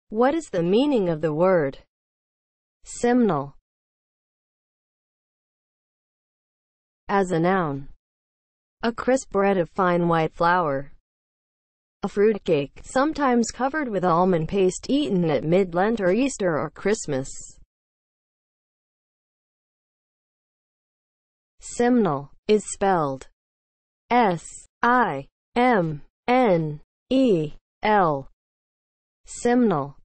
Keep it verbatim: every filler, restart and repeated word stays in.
What is the meaning of the word SIMNEL as a noun? A crisp bread of fine white flour. A fruitcake, sometimes covered with almond paste, eaten at mid-Lent or Easter or Christmas. SIMNEL is spelled S I M N E L. SIMNEL.